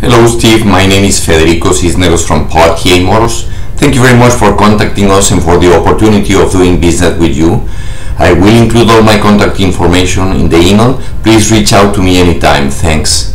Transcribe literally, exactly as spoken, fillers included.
Hello Steve, my name is Federico Cisneros from Pod K Motors. Thank you very much for contacting us and for the opportunity of doing business with you. I will include all my contact information in the email. Please reach out to me anytime. Thanks.